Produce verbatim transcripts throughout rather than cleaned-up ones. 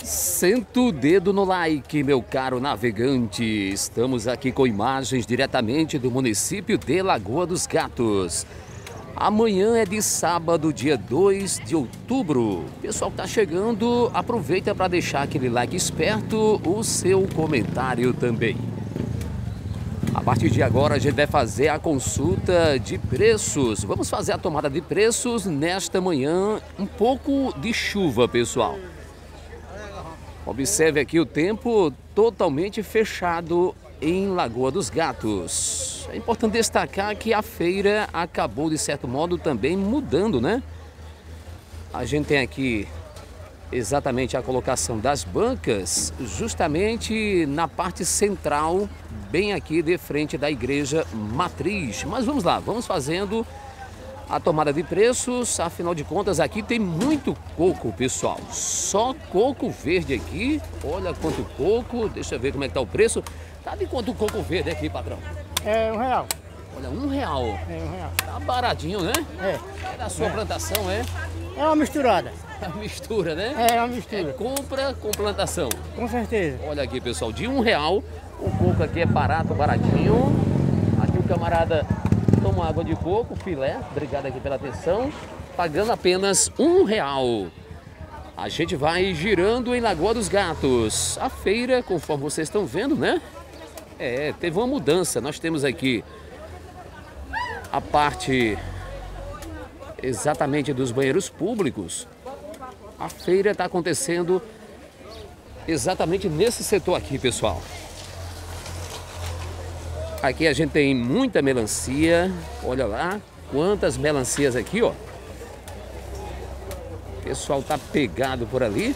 Senta o dedo no like, meu caro navegante. Estamos aqui com imagens diretamente do município de Lagoa dos Gatos. Amanhã é de sábado, dia dois de outubro. Pessoal que tá chegando, aproveita para deixar aquele like esperto, o seu comentário também. A partir de agora a gente vai fazer a consulta de preços. Vamos fazer a tomada de preços nesta manhã, um pouco de chuva, pessoal. Observe aqui o tempo totalmente fechado em Lagoa dos Gatos. É importante destacar que a feira acabou, de certo modo, também mudando, né? A gente tem aqui exatamente a colocação das bancas, justamente na parte central, bem aqui de frente da igreja matriz. Mas vamos lá, vamos fazendo a tomada de preços. Afinal de contas, aqui tem muito coco, pessoal. Só coco verde aqui. Olha quanto coco. Deixa eu ver como é que tá o preço. Tá de quanto o coco verde aqui, patrão? É um real. Olha, um real. É um real. Tá baratinho, né? É. É da sua é. plantação, é? É uma misturada. É uma mistura, né? É uma mistura. É compra com plantação. Com certeza. Olha aqui, pessoal, de um real. O coco aqui é barato, baratinho. Aqui o camarada toma água de coco, filé. Obrigado aqui pela atenção. Pagando apenas um real. A gente vai girando em Lagoa dos Gatos. A feira, conforme vocês estão vendo, né? É, teve uma mudança. Nós temos aqui a parte exatamente dos banheiros públicos. A feira está acontecendo exatamente nesse setor aqui, pessoal. Aqui a gente tem muita melancia. Olha lá quantas melancias aqui, ó. O pessoal tá pegado por ali.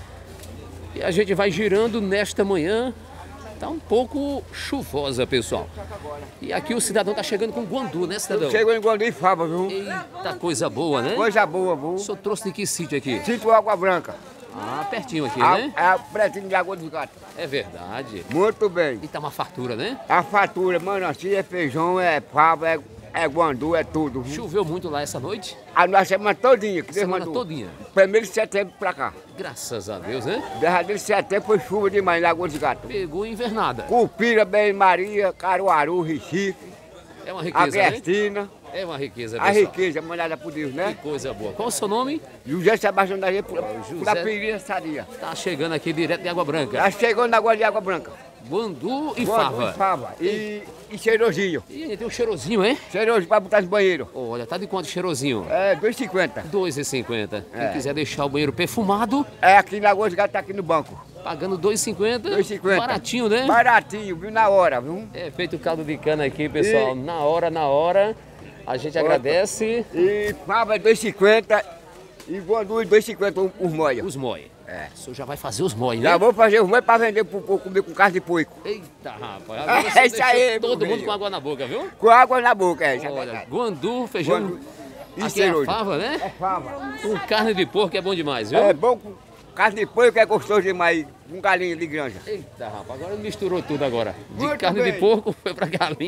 E a gente vai girando nesta manhã. Tá um pouco chuvosa, pessoal. E aqui o cidadão tá chegando com guandu, né, cidadão? Chegou em Guandu e Fava, viu? Eita, coisa boa, né? Coisa boa, viu? O senhor trouxe de que sítio aqui? Sítio Água Branca. Ah, pertinho aqui, A, né? é a pretinho de Lagoa dos Gatos. É verdade. Muito bem. E tá uma fartura, né? A fatura, melancia, é feijão, é fava, é, é guandu, é tudo. Viu? Choveu muito lá essa noite? A nossa semana todinha, que Deus Semana mandou. todinha. Primeiro de setembro pra cá. Graças a Deus, né? Derradeiro de setembro foi chuva demais em Lagoa dos Gatos. Pegou invernada. Cupira, Bem Maria, Caruaru, Recife, É uma riqueza, né? Agrestina. É uma riqueza, A pessoal. riqueza mandada por Deus, Que né? coisa boa. Qual o seu nome? José Sebastião da Rede, José- da Pirina Sadia. Tá chegando aqui direto de Água Branca. Já chegou na Água de Água Branca. Guandu e Guandu fava. E fava. E, e cheirosinho. Ih, tem um cheirosinho, hein? Cheiroso pra botar no banheiro. Olha, tá de quanto cheirosinho? É, dois e cinquenta. dois reais e cinquenta. Quem É. quiser deixar o banheiro perfumado, É, aqui na Lagoa dos Gatos, tá aqui no banco. pagando dois reais e cinquenta. dois e cinquenta. Baratinho, né? Baratinho, viu? Na hora, viu? É feito caldo de cana aqui, pessoal. E- Na hora, na hora. A gente agradece E fava é dois e cinquenta e guandu dois e cinquenta os molhos. os moi. É. O senhor já vai fazer os moi, né? Já vou fazer os molhos pra vender pro povo comer com carne de porco. Eita, rapaz. É, Agora você isso deixou aí, todo meu mundo filho. com água na boca, viu? Com água na boca, é. Olha, guandu, feijão. Guandu e Aqui é a cheiroso. fava, É né? fava. Com carne de porco é bom demais, viu? É bom com carne de porco, é gostoso demais. Com galinha de granja. Eita, rapaz, agora misturou tudo agora. De Muito carne de bem. porco foi pra galinha.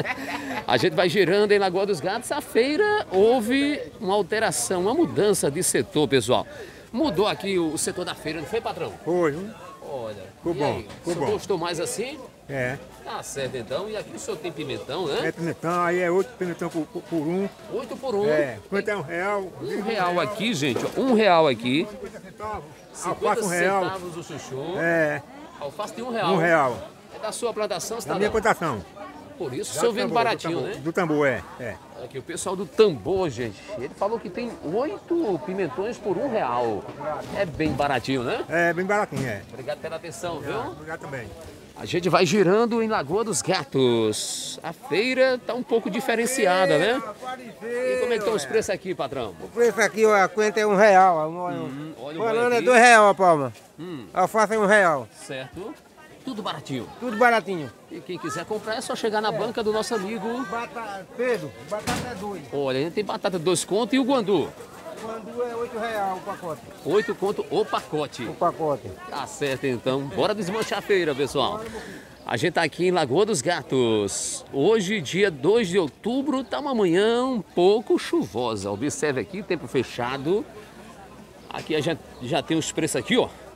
A gente vai girando em Lagoa dos Gatos. A feira houve uma alteração, uma mudança de setor, pessoal. Mudou aqui o setor da feira, não foi, patrão? Foi, viu? Olha. Ficou e bom, aí, ficou o senhor bom. gostou mais assim? É. Tá certo então. E aqui o senhor tem pimentão, né? É pimentão, aí é oito pimentão por, por, por um. Oito por um. É, quanto é um real? Um real aqui, gente. ó, Um real aqui. cinquenta centavos. cinquenta Alface um real. centavos o chuchu. É, Alface tem um real. um real. É da sua plantação, Na cidadão? minha plantação. Por isso o Já senhor do vende tambor, baratinho, do tambor, né? Do tambor, é. é. Aqui o pessoal do tambor, gente. Ele falou que tem oito pimentões por um real. É bem baratinho, né? É, bem baratinho, é. Obrigado pela atenção, viu? Obrigado também. A gente vai girando em Lagoa dos Gatos. A feira tá um pouco diferenciada, né? E como é que estão os preços aqui, patrão? O preço aqui, ó, a quenta é um real. ó, Um, Hum, olha o banana boi é aqui. dois real a palma. Hum, A alface é um real. certo. Tudo baratinho. Tudo baratinho. E quem quiser comprar é só chegar na banca do nosso amigo. Batata, Pedro, batata é dois. Olha, ele tem batata de dois conto e o guandu. Quando é oito real o pacote. Oito conto o pacote. O pacote. Tá certo então. Bora desmanchar a feira, pessoal. A gente tá aqui em Lagoa dos Gatos. Hoje, dia dois de outubro, tá uma manhã um pouco chuvosa. Observe aqui, tempo fechado. Aqui a gente já tem os preços aqui, ó.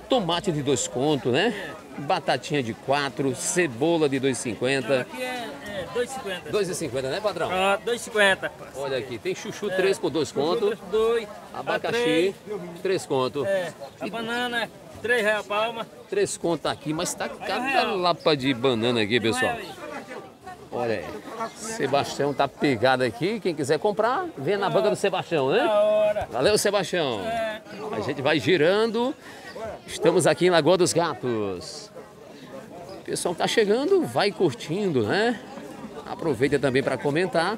tomate de dois conto, né? Batatinha de quatro, cebola de dois e cinquenta. Aqui é, é dois e cinquenta. dois e cinquenta, né, patrão? Ah, dois e cinquenta. Olha aqui, tem chuchu três por dois conto. dois. Abacaxi, três conto. É, a banana, três reais a palma. três conto aqui, mas tá cada lapa de banana aqui, pessoal. Olha aí. Sebastião tá pegado aqui. Quem quiser comprar, vem na banca do Sebastião, né? Na hora. Valeu, Sebastião. A gente vai girando. Estamos aqui em Lagoa dos Gatos. O pessoal tá chegando, vai curtindo, né? Aproveita também para comentar.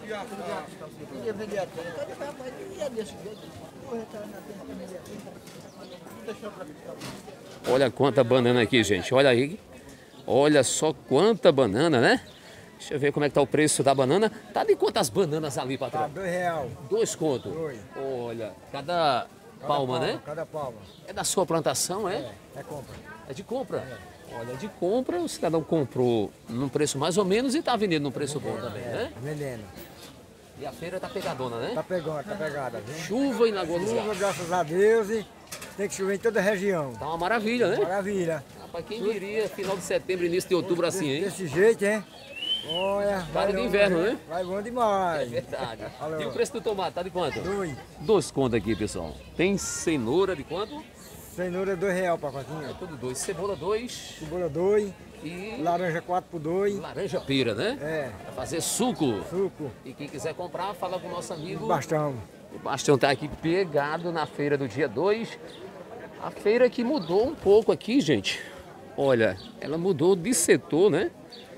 Olha quanta banana aqui, gente. Olha aí. Olha só quanta banana, né? Deixa eu ver como é que tá o preço da banana. Tá de quantas bananas ali, patrão? Tá dois real. Dois conto. Dois. Olha, cada palma, né? Cada palma. É da sua plantação, é? É, é compra. É de compra? Olha, de compra, o cidadão comprou num preço mais ou menos e tá vendendo num preço bom também, né? Vendendo. E a feira tá pegadona, né? Tá pegando, tá pegada, viu? Chuva em Lagoa dos Chuva, Gatos. graças a Deus, e tem que chover em toda a região. Tá uma maravilha, né? Maravilha. Rapaz, quem diria final de setembro, início de outubro assim, hein? Desse jeito, hein? Olha, Cara de longe, inverno, hein? né? Vai bom demais. Verdade. Alô. E o preço do tomate, tá de quanto? Dois. Dois conto aqui, pessoal. Tem cenoura de quanto? Cenoura dois real pra É pacotinho. tudo dois. Cebola dois Cebola dois. e Laranja quatro por dois. laranja pera, né? É. Pra fazer suco. Suco. E quem quiser comprar, fala com o nosso amigo. Bastão. O Bastião tá aqui pegado na feira do dia dois. A feira que mudou um pouco aqui, gente. Olha, ela mudou de setor, né?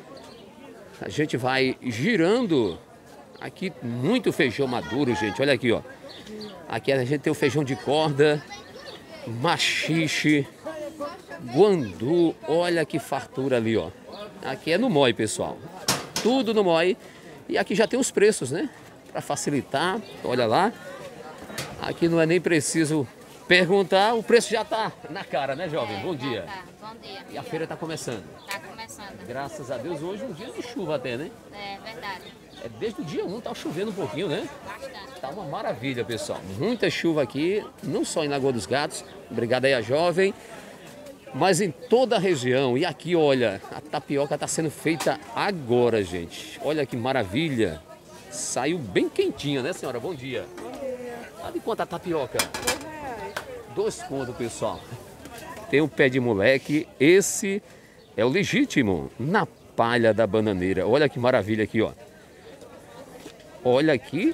A gente vai girando. Aqui muito feijão maduro, gente. Olha aqui, ó. Aqui a gente tem o feijão de corda, machixe, guandu. Olha que fartura ali, ó. Aqui é no M O I, pessoal. Tudo no M O I. E aqui já tem os preços, né? Para facilitar. Olha lá. Aqui não é nem preciso perguntar, o preço já tá na cara, né, jovem? Bom dia. Tá, bom dia. E a feira tá começando. Tá começando. Graças a Deus, hoje um dia de chuva até, né? É verdade. É desde o dia um tá chovendo um pouquinho, né? Bastante. Tá uma maravilha, pessoal. Muita chuva aqui, não só em Lagoa dos Gatos. Obrigado aí a jovem. Mas em toda a região. E aqui, olha, a tapioca tá sendo feita agora, gente. Olha que maravilha. Saiu bem quentinha, né, senhora? Bom dia. Bom dia. Tá de quanto a tapioca? Dois reais. Dois contos, pessoal. Tem um pé de moleque. Esse é o legítimo. Na palha da bananeira. Olha que maravilha aqui, ó. Olha aqui.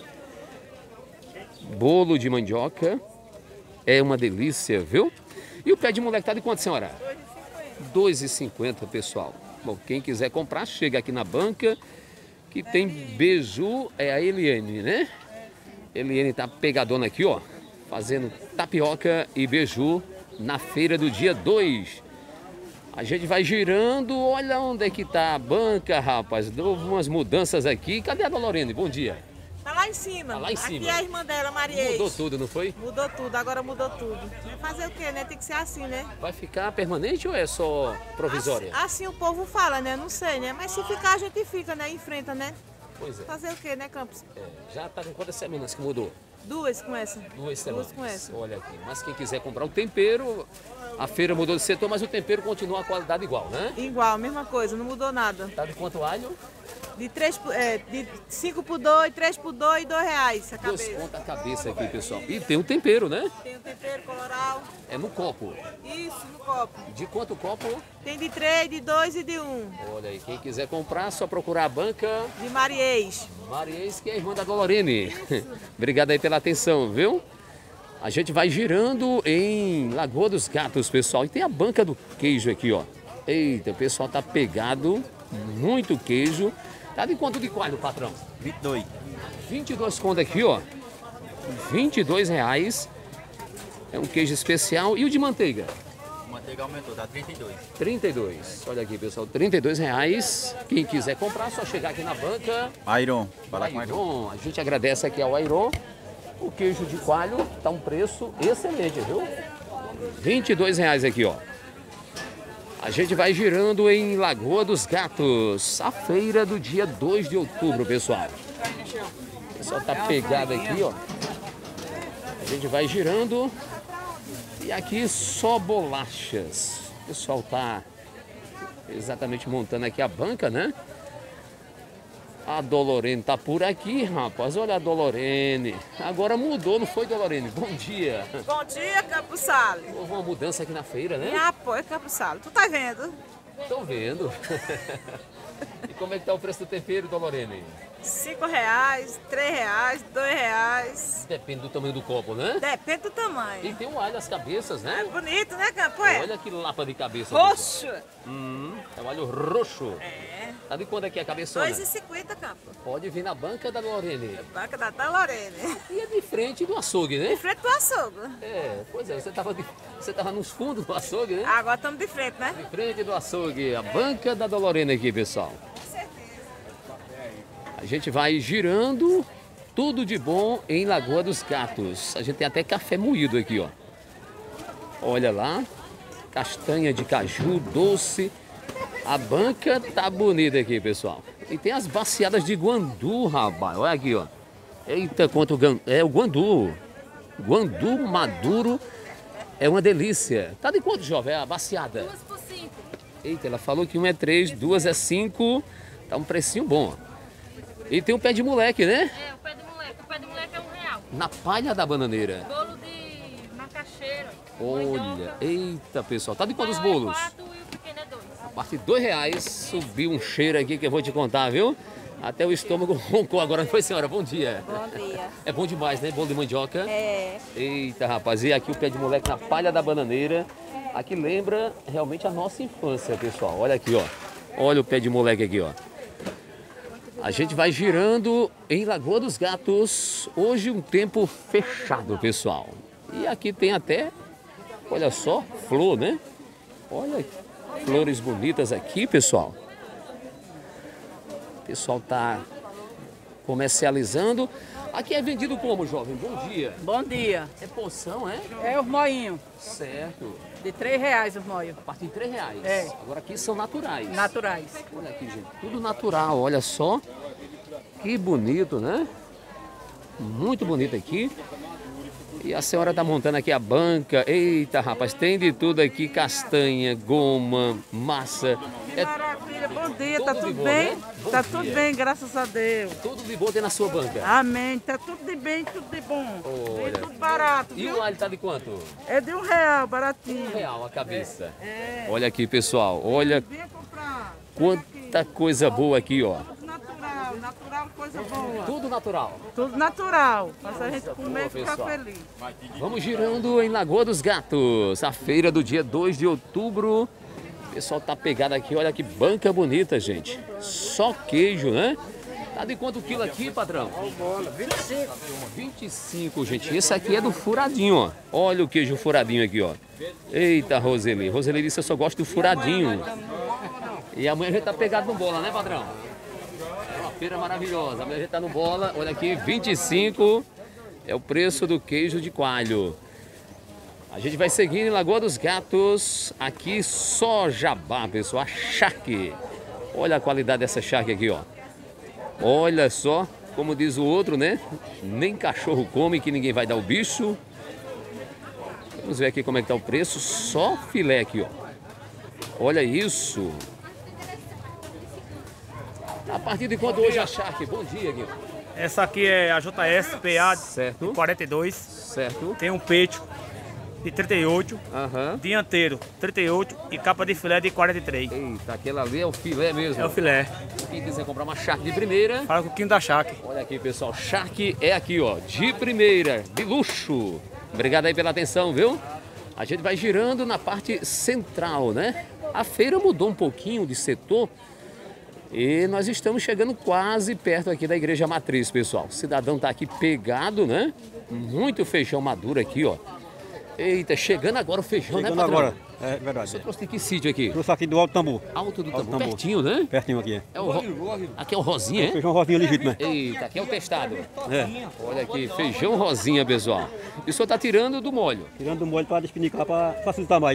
Bolo de mandioca. É uma delícia, viu? E o pé de moleque tá de quanto, senhora? dois e cinquenta, pessoal. Bom, quem quiser comprar, chega aqui na banca. Que tem beiju, é a Eliane, né? Eliane tá pegadona aqui, ó. Fazendo tapioca e beiju na feira do dia dois. A gente vai girando, olha onde é que tá a banca, rapaz. Houve umas mudanças aqui. Cadê a Dona Lorene? Bom dia. Tá lá em cima. Tá lá em cima. Aqui é a irmã dela, Mariês. Mudou tudo, não foi? Mudou tudo, agora mudou tudo. Vai fazer o quê, né? Tem que ser assim, né? Vai ficar permanente ou é só provisória? Assim, assim o povo fala, né? Não sei, né? Mas se ficar, a gente fica, né? Enfrenta, né? Pois é. Fazer o quê, né, Campos? É, já tá com quantas semanas que mudou? Duas com essa. Duas semanas. Duas com essa. Olha aqui. Mas quem quiser comprar o tempero, a feira mudou de setor, mas o tempero continua a qualidade igual, né? Igual, mesma coisa, não mudou nada. Tá de quanto alho? De, três, por- é, de cinco por dois, três por dois e dois reais a Dois cabeça. conto a cabeça aqui, pessoal. E tem o tempero, né? Tem o tempero coloral. É no copo. Isso, no copo. De quanto o copo? Tem de três, de dois e de um. Olha aí, quem quiser comprar, só procurar a banca De Mariês. Mariês, que é a irmã da Dolorene. Obrigado aí pela atenção, viu? A gente vai girando em Lagoa dos Gatos, pessoal. E tem a banca do queijo aqui, ó. Eita, o pessoal tá pegado. Muito queijo. Tá de quanto de coalho, patrão? vinte e dois. vinte e dois conto aqui, ó. vinte e dois reais. É um queijo especial. E o de manteiga? A manteiga aumentou, tá trinta e dois. trinta e dois. Olha aqui, pessoal, trinta e dois reais. Quem quiser comprar, só chegar aqui na banca. Airon, fala com Airon. Airon. A gente agradece aqui ao Airon. O queijo de coalho tá um preço excelente, viu? vinte e dois reais aqui, ó. A gente vai girando em Lagoa dos Gatos. A feira do dia dois de outubro, pessoal. O pessoal tá pegado aqui, ó. A gente vai girando. E aqui só bolachas. O pessoal tá exatamente montando aqui a banca, né? A Dolorene tá por aqui, rapaz. Olha a Dolorene. Agora mudou, não foi, Dolorene? Bom dia. Bom dia, Campo Salo. Houve uma mudança aqui na feira, né? Me apoia, Campo Salo. Tu tá vendo? Tô vendo. E como é que tá o preço do tempero, Dolorene? Cinco reais, três reais, dois reais. Depende do tamanho do copo, né? Depende do E tamanho. tem um alho às cabeças, né? É bonito, né, Campo? É. Olha que lapa de cabeça. Roxo. Hum, é um alho roxo. É. Tá de quanto aqui a cabeçona? dois e cinquenta, Campo. Pode vir na banca da Dolorene. Banca da Dolorene. E é de frente do açougue, né? De frente do açougue. É, pois é, você tava, de, você tava nos fundos do açougue, né? Agora estamos de frente, né? De frente do açougue, a banca da Dolorene aqui, pessoal. Com certeza. A gente vai girando, tudo de bom em Lagoa dos Gatos. A gente tem até café moído aqui, ó. Olha lá, castanha de caju doce. A banca tá bonita aqui, pessoal. E tem as baciadas de guandu, rapaz. Olha aqui, ó. Eita, quanto gan... é o guandu. Guandu maduro é uma delícia. Tá de quanto, jovem? É a baciada? Duas por cinco. Eita, ela falou que uma é três, duas é cinco. Tá um precinho bom. E tem o pé de moleque, né? É, o pé de moleque. O pé de moleque é um real. Na palha da bananeira. Bolo de macaxeira. Olha, eita, pessoal. Tá de quantos Maior é bolos? quatro e o pequeno é dois. A partir de dois reais subiu um cheiro aqui que eu vou te contar, viu? Até o estômago roncou agora, não foi, senhora? Bom dia. Bom dia. É bom demais, né? Bolo de mandioca. É. Eita, rapaz. E aqui o pé de moleque na palha da bananeira. Aqui lembra realmente a nossa infância, pessoal. Olha aqui, ó. Olha o pé de moleque aqui, ó. A gente vai girando em Lagoa dos Gatos. Hoje um tempo fechado, pessoal. E aqui tem até, olha só, flor, né? Olha, flores bonitas aqui, pessoal. O pessoal tá comercializando. Aqui é vendido como, jovem? Bom dia. Bom dia. É porção, é? É os moinhos, Certo. de três reais os moinhos, A partir de três reais. É. Agora aqui são naturais. naturais. Olha aqui, gente. Tudo natural, olha só. Que bonito, né? Muito bonito aqui. E a senhora tá montando aqui a banca. Eita, rapaz, tem de tudo aqui. Castanha, goma, massa. É Maravilha, bom dia, tá tudo de tudo bom, bem? né? Bom Tá dia. tudo bem, graças a Deus. tudo de bom tem na sua banca. Amém, tá tudo de bem, tudo de bom. Olha. E tudo barato, E viu? o alho tá de quanto? É de um real, baratinho. Um real a cabeça. É. Olha aqui, pessoal. Olha Venha comprar. quanta coisa boa aqui, ó. Tudo natural, natural, coisa boa. Tudo natural. Tudo natural, pra a gente comer boa, e ficar pessoal. feliz. Vamos girando em Lagoa dos Gatos. A feira do dia dois de outubro. O pessoal tá pegado aqui. Olha que banca bonita, gente. Só queijo, né? Tá de quanto quilo aqui, patrão? vinte e cinco. vinte e cinco, gente. Esse aqui é do furadinho, ó. Olha o queijo furadinho aqui, ó. Eita, Roseli. Roseli disse, eu só gosto do furadinho. E amanhã a gente tá pegado no bola, né, patrão? É uma feira maravilhosa. Amanhã a gente tá no bola. Olha aqui, vinte e cinco é o preço do queijo de coalho. A gente vai seguindo em Lagoa dos Gatos. Aqui só jabá, pessoal. A charque. Olha a qualidade dessa charque aqui, ó. Olha só, como diz o outro, né? Nem cachorro come que ninguém vai dar o bicho. Vamos ver aqui como é que tá o preço. Só filé aqui, ó. Olha isso. A partir de quando hoje a charque? Bom dia, Guilherme. Essa aqui é a J S P A Certo. quarenta e dois. Certo. Tem um peito de trinta e oito, Aham. dianteiro trinta e oito e capa de filé de quarenta e três. Eita, aquela ali é o filé mesmo. É o filé. Quem quiser comprar uma charque de primeira, Fala com o Quinho da Charque. olha aqui, pessoal. Charque é aqui, ó. De primeira, de luxo. Obrigado aí pela atenção, viu? A gente vai girando na parte central, né? A feira mudou um pouquinho de setor. E nós estamos chegando quase perto aqui da Igreja Matriz, pessoal. O cidadão tá aqui pegado, né? Muito feijão maduro aqui, ó. Eita, chegando agora o feijão, Chegando né, patrão? agora, é verdade. Você trouxe de que sítio aqui? Trouxe aqui do Alto Tambor. Alto do Alto Tambor, Tambor. pertinho, né? Pertinho aqui, é. É o ro... Aqui é o Rosinha, é? Feijão rosinha legítimo, né? Eita, aqui é o testado. É. Olha aqui, feijão rosinha, pessoal. E o senhor tá tirando do molho. Tirando do molho para despinicar, para facilitar mais, né?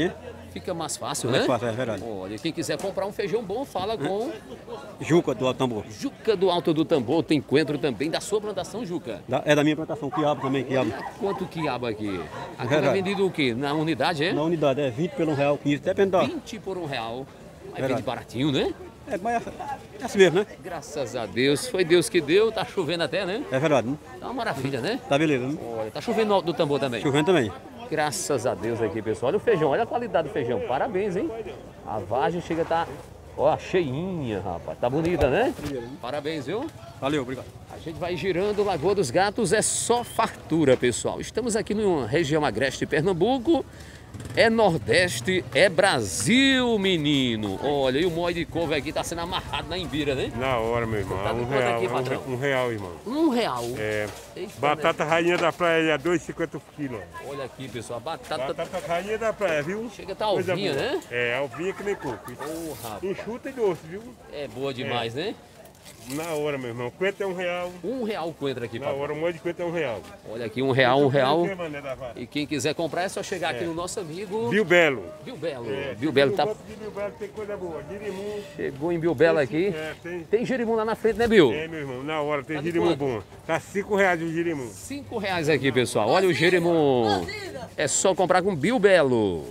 Fica mais fácil, Mais né? fácil, é verdade. Olha, quem quiser comprar um feijão bom, fala com Juca do Alto Tambor. Juca do Alto do Tambor. Tem coentro também da sua plantação, Juca. Da- é da minha plantação, quiabo também, quiabo. Quanto quiabo aqui? Aqui Verdade. é vendido o quê? Na unidade, é? Na unidade é vinte pelo um real, quinze, depende da... vinte por um real. Aí Verdade. vende baratinho, né? É, mas é, é assim mesmo, né? Graças a Deus. Foi Deus que deu. Tá chovendo até, né? É verdade, né? Tá uma maravilha, né? Tá beleza, né? Olha, tá chovendo no Alto do Tambor também. Chovendo também. Graças a Deus aqui, pessoal. Olha o feijão, olha a qualidade do feijão. Parabéns, hein? A vagem chega a tá, ó, cheinha, rapaz. Tá bonita, né? Parabéns, viu? Valeu, obrigado. A gente vai girando. Lagoa dos Gatos é só fartura, pessoal. Estamos aqui na região agreste de Pernambuco. É Nordeste, é Brasil, menino. Olha, e o molho de couve aqui tá sendo amarrado na imbira, né? Na hora, meu irmão. Tá um, quanto real, aqui, um, patrão? um real, irmão. Um real. É. Eita, Batata rainha da praia é dois e cinquenta o quilo. Olha aqui, pessoal. A batata... Batata rainha da praia, viu? Chega a tá Coisa alvinha, boa. né? É, alvinha que nem coco. Ô, rapaz. Enxuta e doce, viu? É boa demais, né? Na hora, meu irmão. Coentro é um real. Um real o coentro aqui, Na patrão. hora, o molho de coentro é um real. Olha aqui, um real, um real. Que mané da vaca? E quem quiser comprar é só chegar aqui É. no nosso amigo... Bilbelo. Bilbelo. É, Bilbelo tá... no de Bilbelo tem coisa boa. Girimum. Chegou em Bilbelo aqui. É, tem. Tem girimum lá na frente, né, Bil? É, meu irmão. Na hora tem Tá de girimum quanto? bom. Tá cinco reais o girimum. Cinco reais aqui, pessoal. Olha o girimum. É só comprar com Bilbelo.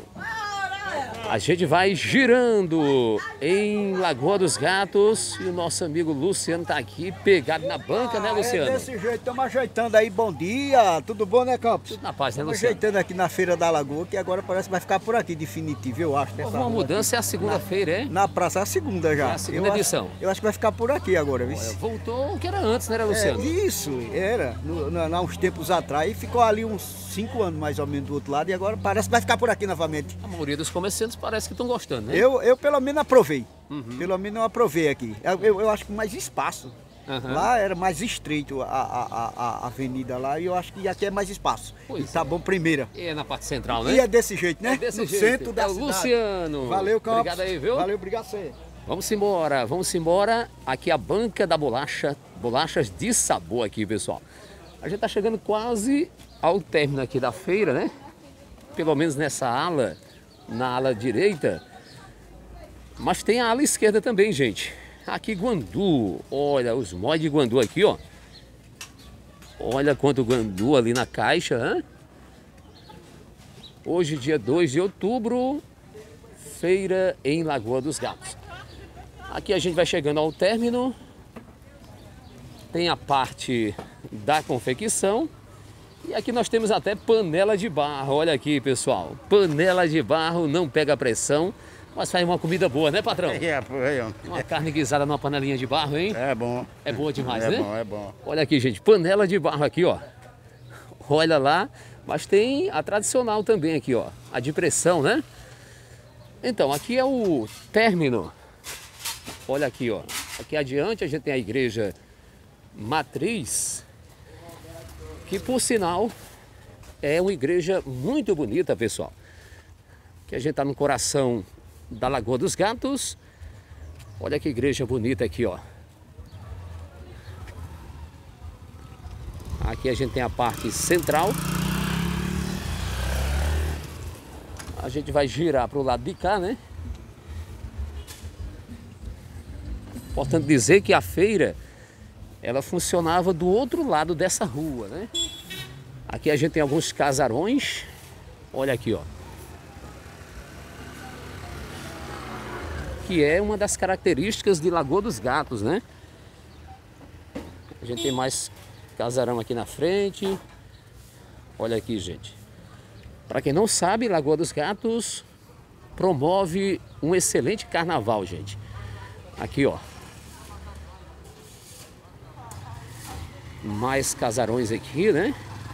A gente vai girando em Lagoa dos Gatos e o nosso amigo Luciano tá aqui pegado na banca, né, Luciano? É desse jeito, estamos ajeitando aí. Bom dia, tudo bom, né, Campos? Tudo na paz, né, Estamos Luciano? ajeitando aqui na Feira da Lagoa, que agora parece que vai ficar por aqui, definitivo, eu acho. Houve uma mudança, é a segunda-feira, é? Na praça, é a segunda já. É a segunda eu edição. Acho, eu acho que vai ficar por aqui agora, viu? Olha, voltou o que era antes, né, Luciano? É, isso, era. No, no, há uns tempos atrás, e ficou ali uns cinco anos mais ou menos do outro lado, e agora parece que vai ficar por aqui novamente. A maioria dos comerciantes parece que estão gostando, né? Eu, eu pelo menos aprovei. Uhum. Pelo menos eu aprovei aqui. Eu, eu, eu acho que mais espaço. Uhum. Lá era mais estreito a, a, a, a avenida lá, e eu acho que aqui é mais espaço. Pois e tá bom primeira. E é na parte central, né? E é desse jeito, né? É desse no jeito. centro da É o cidade. Luciano. Valeu, Campos. Obrigado aí, viu? Valeu, obrigado a você. Vamos embora, vamos embora. Aqui a banca da bolacha, bolachas de sabor aqui, pessoal. A gente tá chegando quase ao término aqui da feira, né? Pelo menos nessa ala, na ala direita. Mas tem a ala esquerda também, gente. Aqui guandu, olha os molhos de guandu aqui, ó. Olha quanto guandu ali na caixa, hein? Hoje, dia dois de outubro, feira em Lagoa dos Gatos. Aqui a gente vai chegando ao término. Tem a parte da confecção. E aqui nós temos até panela de barro. Olha aqui, pessoal. Panela de barro, não pega pressão, mas faz uma comida boa, né, patrão? É, foi, ó. Uma carne guisada numa panelinha de barro, hein? É bom. É boa demais, é né? É bom, é bom. Olha aqui, gente. Panela de barro aqui, ó. Olha lá. Mas tem a tradicional também aqui, ó. A de pressão, né? Então, aqui é o término. Olha aqui, ó. Aqui adiante a gente tem a igreja matriz, que por sinal é uma igreja muito bonita, pessoal. Que a gente tá no coração da Lagoa dos Gatos. Olha que igreja bonita aqui, ó. Aqui a gente tem a parte central. A gente vai girar para o lado de cá, né? Importante dizer que a feira, ela funcionava do outro lado dessa rua, né? Aqui a gente tem alguns casarões. Olha aqui, ó. Que é uma das características de Lagoa dos Gatos, né? A gente tem mais casarão aqui na frente. Olha aqui, gente. Para quem não sabe, Lagoa dos Gatos promove um excelente carnaval, gente. Aqui, ó. Mais casarões aqui, né?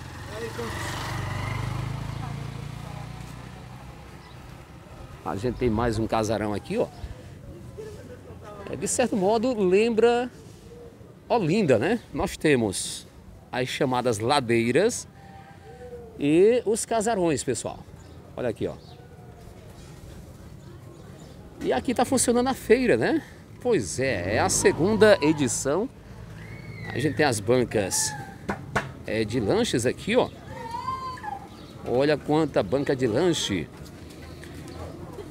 A gente tem mais um casarão aqui, ó. É, de certo modo, lembra Olinda, né? Nós temos as chamadas ladeiras e os casarões, pessoal. Olha aqui, ó. E aqui tá funcionando a feira, né? Pois é, é a segunda edição. A gente tem as bancas é, de lanches aqui, ó. Olha quanta banca de lanche.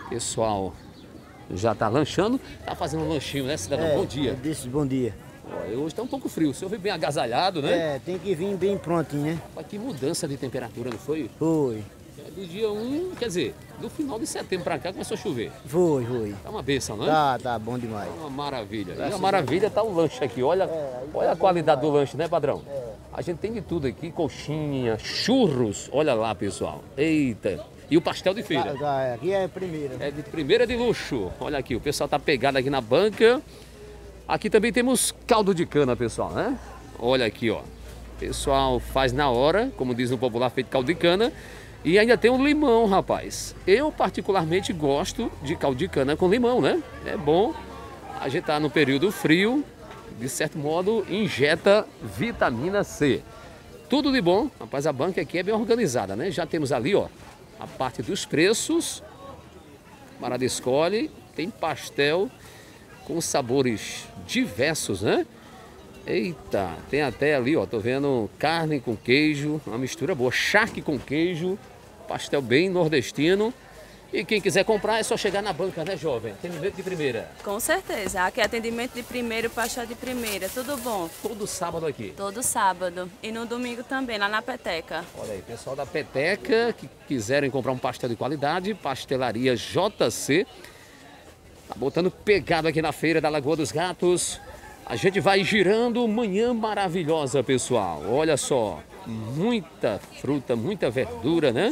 Pessoal já tá lanchando. Tá fazendo um lanchinho, né, cidadão? É, Bom dia. eu disse bom dia. Olha, hoje tá um pouco frio. O senhor veio bem agasalhado, né? É, tem que vir bem prontinho, né? Mas que mudança de temperatura, não foi? Foi. É do dia um, quer dizer, do final de setembro pra cá começou a chover. Foi, foi. Tá uma bênção, né? Tá, tá bom demais. Uma maravilha. Graças e a maravilha tá o lanche aqui. Olha, olha a qualidade do lanche, né, padrão? A gente tem de tudo aqui, coxinha, churros. Olha lá, pessoal. Eita. E o pastel de feira. Tá, tá, aqui é a primeira. É de primeira de luxo. Olha aqui, o pessoal tá pegado aqui na banca. Aqui também temos caldo de cana, pessoal, né? Olha aqui, ó. Pessoal faz na hora, como diz no popular, feito caldo de cana. E ainda tem um limão, rapaz. Eu particularmente gosto de caldo de cana com limão, né? É bom. A gente tá no período frio, de certo modo, injeta vitamina C. Tudo de bom. Rapaz, a banca aqui é bem organizada, né? Já temos ali, ó, a parte dos preços. Marada escolhe, tem pastel com sabores diversos, né? Eita, tem até ali, ó, tô vendo carne com queijo, uma mistura boa, charque com queijo, pastel bem nordestino. E quem quiser comprar é só chegar na banca, né, jovem? Atendimento de primeira. Com certeza, aqui é atendimento de primeiro, pastel de primeira, tudo bom. Todo sábado aqui? Todo sábado. E no domingo também, lá na Peteca. Olha aí, pessoal da Peteca, que quiserem comprar um pastel de qualidade, Pastelaria J C. Tá botando pegado aqui na feira da Lagoa dos Gatos. A gente vai girando, manhã maravilhosa, pessoal. Olha só, muita fruta, muita verdura, né?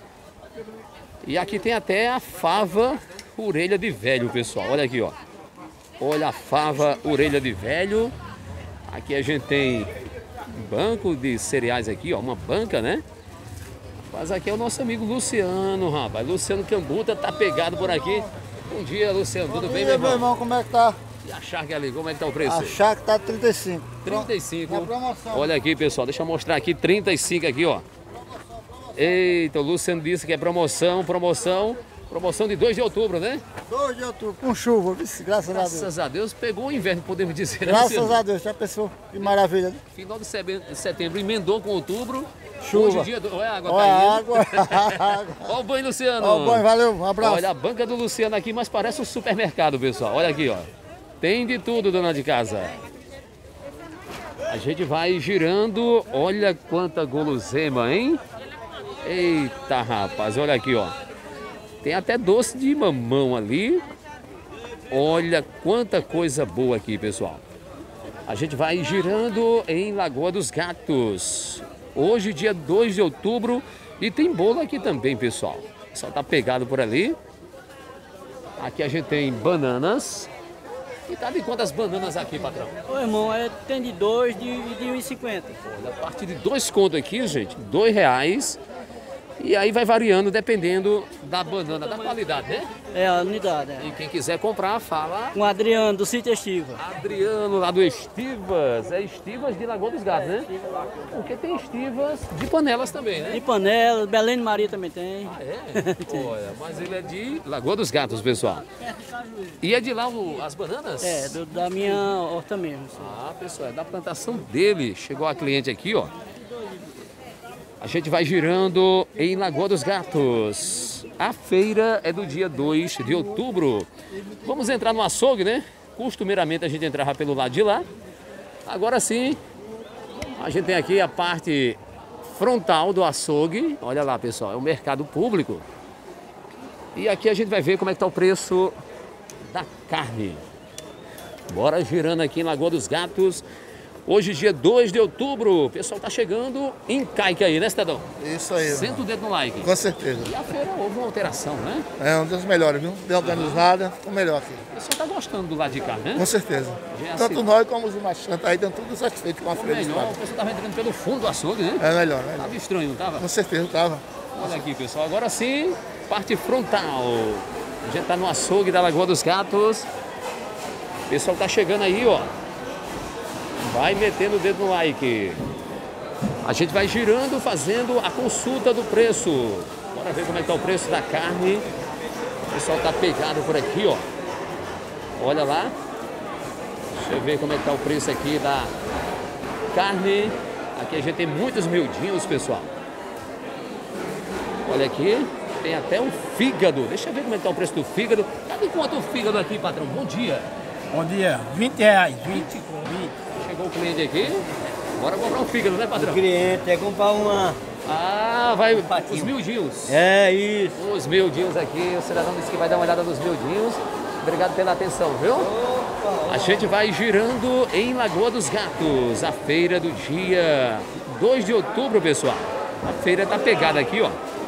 E aqui tem até a fava orelha de velho, pessoal. Olha aqui, ó. Olha a fava orelha de velho. Aqui a gente tem um banco de cereais aqui, ó. Uma banca, né? Mas aqui é o nosso amigo Luciano, rapaz. Luciano Cambuta tá pegado por aqui. Bom dia, Luciano. Tudo bem, meu irmão? meu irmão, como é que tá? E a charque ali, como é que tá o preço? A charque tá trinta e cinco. trinta e cinco. Na promoção. Olha aqui, pessoal. Deixa eu mostrar aqui. trinta e cinco aqui, ó. Eita, o Luciano disse que é promoção, promoção. Promoção de dois de outubro, né? dois de outubro, com chuva, vice, graças, Graças a Deus. a Deus, pegou o inverno, podemos dizer. né, Graças Luciano? a Deus, já pensou? Que maravilha, né? Final de sebe- setembro, emendou com outubro. Chuva. Hoje dia do... Olha a água Olha a caindo. água. Olha o banho, Luciano. Olha o banho, valeu, um abraço. Olha a banca do Luciano aqui, mas parece um supermercado, pessoal. Olha aqui, ó. Tem de tudo, dona de casa. A gente vai girando. Olha quanta guloseima, hein? Eita, rapaz, olha aqui, ó. Tem até doce de mamão ali. Olha quanta coisa boa aqui, pessoal. A gente vai girando em Lagoa dos Gatos. Hoje, dia dois de outubro. E tem bolo aqui também, pessoal. Só tá pegado por ali. Aqui a gente tem bananas. E tá de quantas bananas aqui, patrão? Ô irmão, é, tem de dois de, de um e cinquenta. Olha, a partir de dois contos aqui, gente, dois reais. E aí vai variando dependendo da banana, da qualidade, né? É, a unidade, é. E quem quiser comprar, fala... Com o Adriano, do Sítio Estiva. Adriano, lá do Estivas. É Estivas de Lagoa dos Gatos, né? Porque tem Estivas de Panelas também, né? De Panelas, Belém de Maria também tem. Ah, é? Olha, mas ele é de Lagoa dos Gatos, pessoal. E é de lá o- as bananas? É, do- da minha horta mesmo. Assim. Ah, pessoal, é da plantação dele. Chegou a cliente aqui, ó. A gente vai girando em Lagoa dos Gatos. A feira é do dia dois de outubro. Vamos entrar no açougue, né? Costumeiramente a gente entrava pelo lado de lá. Agora sim, a gente tem aqui a parte frontal do açougue. Olha lá, pessoal, é um mercado público. E aqui a gente vai ver como é que tá o preço da carne. Bora girando aqui em Lagoa dos Gatos. Hoje, dia dois de outubro, o pessoal tá chegando em caique aí, né, cidadão? Isso aí. Senta o dedo no like. Com certeza. E a feira houve uma alteração, né? É um dos melhores, viu? Bem organizada, ficou melhor aqui. O pessoal tá gostando do lado de cá, né? Com certeza. Já Tanto se- nós como os marchantes aí estão tudo satisfeitos com a feira de Melhor, o espada. pessoal tava entrando pelo fundo do açougue, né? É melhor, né? Tava estranho, não tava? Com certeza, tava. Olha aqui, pessoal. Agora sim, parte frontal. A gente tá no açougue da Lagoa dos Gatos. O pessoal tá chegando aí, ó. Vai metendo o dedo no like. A gente vai girando, fazendo a consulta do preço. Bora ver como é que tá o preço da carne. O pessoal tá pegado por aqui, ó. Olha lá. Deixa eu ver como é que tá o preço aqui da carne. Aqui a gente tem muitos miudinhos, pessoal. Olha aqui. Tem até um fígado. Deixa eu ver como é que tá o preço do fígado. Sabe quanto o fígado aqui, patrão? Bom dia. Bom dia. vinte reais. vinte. Chegou o cliente aqui. Bora comprar um fígado, né, patrão? O cliente quer comprar uma... Ah, vai os miudinhos. É isso. Os miudinhos aqui. O cidadão disse que vai dar uma olhada nos miudinhos. Obrigado pela atenção, viu? A gente vai girando em Lagoa dos Gatos. A feira do dia dois de outubro, pessoal. A feira tá pegada aqui, ó.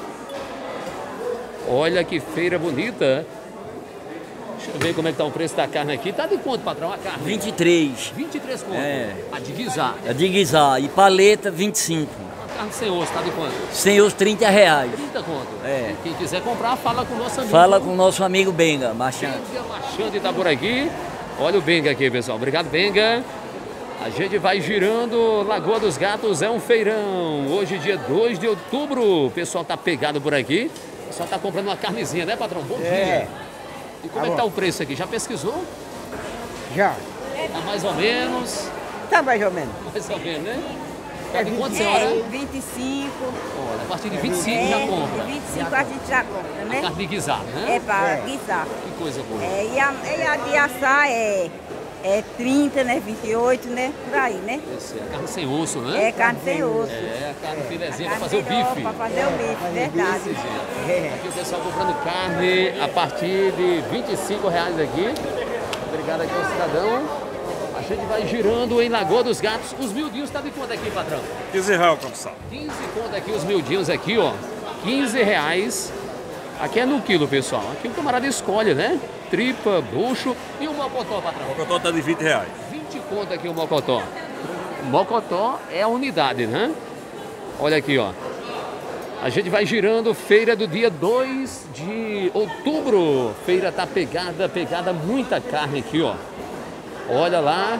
Olha que feira bonita. Deixa eu ver como é que tá o preço da carne aqui. Tá de quanto, patrão, a carne? vinte e três. vinte e três conto. É. A de guisar. A de guisar. E paleta, vinte e cinco. A carne sem osso, tá de quanto? Sem osso, trinta reais. trinta conto. É. Quem quiser comprar, fala com o nosso amigo. Fala com o nosso amigo Benga, Machante. Benga Machante tá por aqui. Olha o Benga aqui, pessoal. Obrigado, Benga. A gente vai girando. Lagoa dos Gatos é um feirão. Hoje, dia dois de outubro. O pessoal tá pegado por aqui. O pessoal tá comprando uma carnezinha, né, patrão? Bom É. dia. E como Tá é que tá bom. o preço aqui? Já pesquisou? Já. Tá mais ou menos? Tá mais ou menos. Mais ou menos, né? Tá de quanto, senhora? vinte e cinco. Olha, a partir de vinte e cinco já compra. vinte e cinco a gente já compra, né? A carne guisada, né? É para guisar. Que coisa boa. É, e, a, e a de assar é, é trinta, né? vinte e oito, né? Por aí, né? Esse é a carne sem osso, né? É carne sem osso. É, a carne filezinha A para fazer o carne bife. Para fazer o bife, verdade. Desse jeito. Aqui o pessoal comprando carne a partir de vinte e cinco reais aqui. Obrigado aqui ao cidadão. A gente vai girando em Lagoa dos Gatos. Os miudinhos tá de quanto aqui, patrão? quinze reais, cabeçal. quinze conto aqui os miudinhos aqui, ó. quinze reais. Aqui é no quilo, pessoal. Aqui o camarada escolhe, né? Tripa, bucho e o mocotó, patrão. O mocotó tá de vinte reais. vinte conto aqui o mocotó. O mocotó é a unidade, né? Olha aqui, ó. A gente vai girando, feira do dia dois de outubro. Feira tá pegada, pegada, muita carne aqui, ó. Olha lá.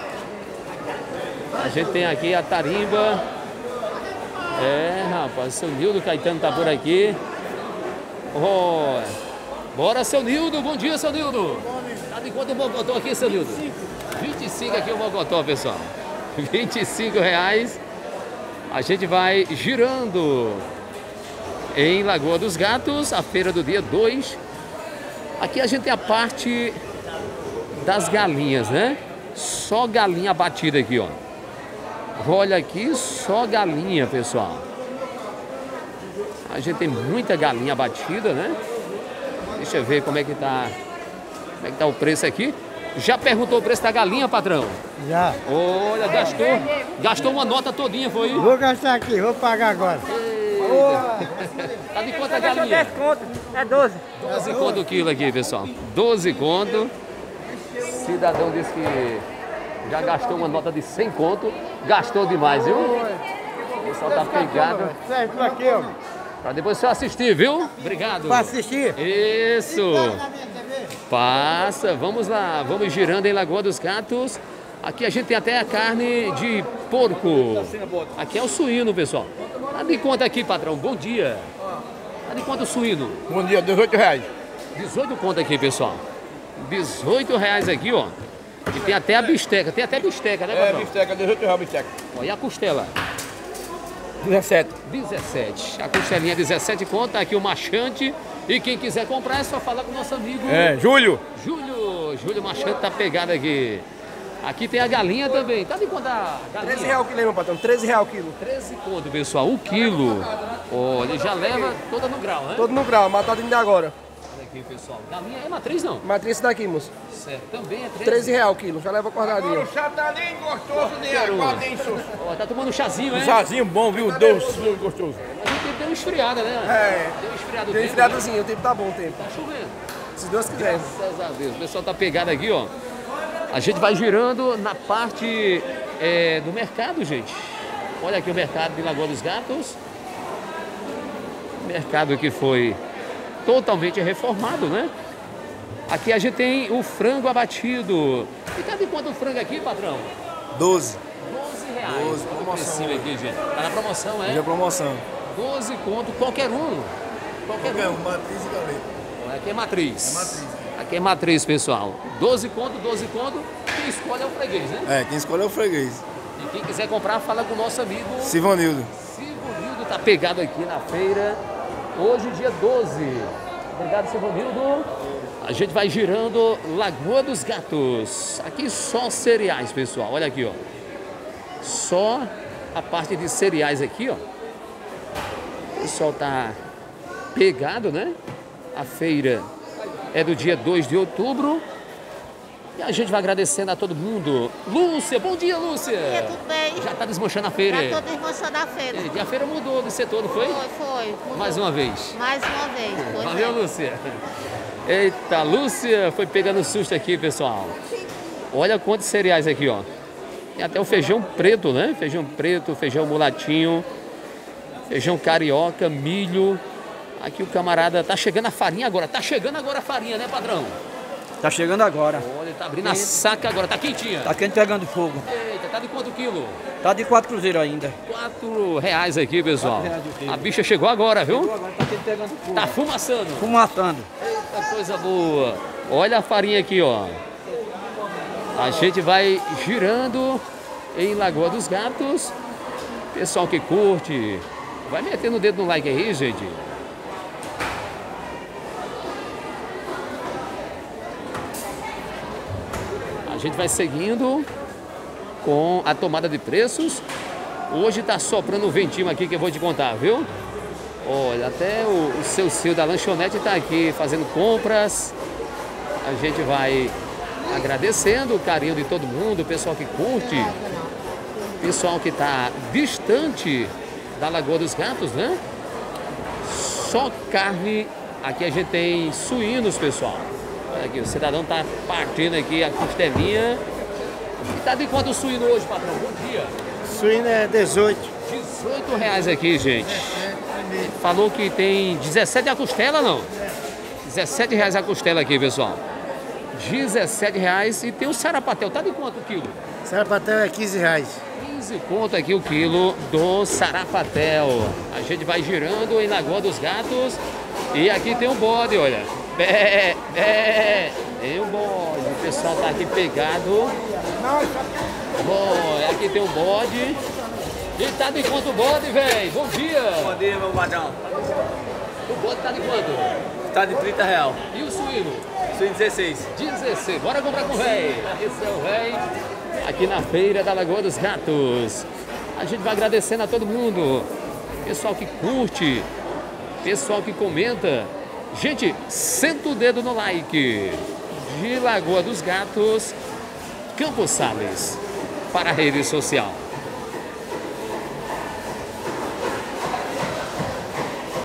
A gente tem aqui a tarimba. É, rapaz, seu Nildo Caetano tá por aqui. Oh, bora, seu Nildo. Bom dia, seu Nildo. Tá de quanto o mocotó aqui, seu Nildo? vinte e cinco aqui o mocotó, pessoal. vinte e cinco reais. A gente vai girando em Lagoa dos Gatos, a feira do dia dois. Aqui a gente tem a parte das galinhas, né? Só galinha batida aqui, ó. Olha aqui, só galinha, pessoal. A gente tem muita galinha batida, né? Deixa eu ver como é que tá, como é que tá o preço aqui. Já perguntou o preço da galinha, patrão? Já. Olha, gastou, gastou uma nota todinha, foi? Vou gastar aqui, vou pagar agora. Tá de quanto a galinha? dez conto. É doze. doze conto o quilo aqui, pessoal. doze conto. Cidadão disse que já gastou uma nota de cem conto. Gastou demais, viu? O pessoal tá pegado. Certo aqui, ó. Pra depois você assistir, viu? Obrigado. Pra assistir? Isso. Passa, vamos lá. Vamos girando em Lagoa dos Gatos. Aqui a gente tem até a carne de porco. Aqui é o suíno, pessoal. Tá de quanto aqui, patrão? Bom dia. Tá de quanto o suíno? Bom dia, dezoito reais. dezoito conto aqui, pessoal. dezoito reais aqui, ó. E tem até a bisteca. Tem até bisteca, né, patrão? É, bisteca, dezoito reais, bisteca. Ó, e a costela? dezessete. dezessete. A costelinha é dezessete conto. Tá aqui o Machante. E quem quiser comprar é só falar com o nosso amigo. É, Júlio. Júlio. Júlio Machante tá pegado aqui. Aqui tem a galinha também. Tá de quanto a galinha? treze reais o quilo, meu patrão. treze reais o quilo. treze conto, pessoal. O quilo. Olha, ele já leva toda no grau, né? Todo no grau, matado ainda agora. Olha aqui, pessoal. Galinha é matriz, não? Matriz daqui, moço. Certo. Também é treze. treze reais o quilo, já leva acordadinho. O chá tá nem gostoso, nem aguado, nem soço. Ó, tá tomando um chazinho, Um né? chazinho bom, viu? Doce, muito gostoso. Mas o tempo deu uma esfriada, né? É. Deu uma esfriada o Tem tempo, esfriadozinho, o tempo tá bom o tempo. né? Tá chovendo. Se Deus quiser. Graças a Deus. O pessoal tá pegado aqui, ó. A gente vai girando na parte é, do mercado, gente. Olha aqui o mercado de Lagoa dos Gatos. Mercado que foi totalmente reformado, né? Aqui a gente tem o frango abatido. E tá de quanto o frango aqui, patrão? doze. doze reais. doze, promoção. Aqui, gente. Tá na promoção, é? Hoje é promoção. doze conto, qualquer um. Qualquer, Qualquer um. um, matriz e galeta. Aqui é matriz. É matriz. Aqui é matriz, pessoal. doze conto, doze conto. Quem escolhe é o freguês, né? É, quem escolhe é o freguês. E quem quiser comprar, fala com o nosso amigo Sivanildo. Sivanildo. Tá pegado aqui na feira. Hoje, dia doze. Obrigado, seu Romildo. A gente vai girando Lagoa dos Gatos. Aqui só cereais, pessoal. Olha aqui, ó. Só a parte de cereais aqui, ó. O pessoal tá pegado, né? A feira é do dia dois de outubro. E a gente vai agradecendo a todo mundo. Lúcia, bom dia, Lúcia. Bom dia, tudo bem? Já tá desmanchando a feira. Já tô desmanchando a feira. E a feira mudou de setor, não foi? Foi, foi. Mudou. Mais uma vez. Mais uma vez. Pois Valeu, é. Lúcia. Eita, Lúcia foi pegando susto aqui, pessoal. Olha quantos cereais aqui, ó. Tem até o feijão preto, né? Feijão preto, feijão mulatinho, feijão carioca, milho. Aqui o camarada tá chegando a farinha agora. Tá chegando agora a farinha, né, padrão? Tá chegando agora. Olha, tá abrindo a saca agora. Tá quentinha. Tá quente pegando fogo. Eita, tá de quanto quilo? Tá de quatro cruzeiros ainda. Quatro reais aqui, pessoal. Quatro reais o quilo. A bicha chegou agora, viu? Chegou agora, tá quente pegando fogo. Tá fumaçando. Fumaçando. Eita, coisa boa. Olha a farinha aqui, ó. A gente vai girando em Lagoa dos Gatos. Pessoal que curte, vai metendo o dedo no like aí, gente. A gente vai seguindo com a tomada de preços. Hoje tá soprando um ventinho aqui que eu vou te contar, viu? Olha, até o, o seu Cio da lanchonete tá aqui fazendo compras. A gente vai agradecendo o carinho de todo mundo, o pessoal que curte, o pessoal que tá distante da Lagoa dos Gatos, né? Só carne. Aqui a gente tem suínos, pessoal. Olha aqui, o cidadão tá partindo aqui a costelinha. E tá de quanto o suíno hoje, patrão? Bom dia. Suíno é dezoito. dezoito reais aqui, gente. Falou que tem dezessete a costela, não? dezessete reais a costela aqui, pessoal. dezessete reais. E tem o sarapatel. Tá de quanto o quilo? Sarapatel é quinze reais. quinze conto aqui o quilo do sarapatel. A gente vai girando em Lagoa dos Gatos. E aqui tem um bode, olha. Bé, bé. Tem um bode. O pessoal tá aqui pegado. Bom, aqui tem um bode. E tá de quanto o bode, velho? Bom dia. Bom dia, meu patrão. O bode tá de quanto? Tá de trinta reais. E o suíno? Suíno dezesseis. dezesseis. Bora comprar com o velho. Esse é o velho. Aqui na feira da Lagoa dos Gatos. A gente vai agradecendo a todo mundo. Pessoal que curte. Pessoal que comenta. Gente, senta o dedo no like. De Lagoa dos Gatos, Campos Sales, para a rede social.